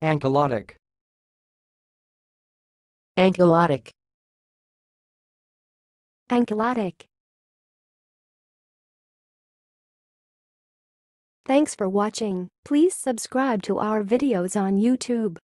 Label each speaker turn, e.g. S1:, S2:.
S1: ankylotic,
S2: ankylotic,
S3: ankylotic. Thanks for watching. Please subscribe to our videos on YouTube.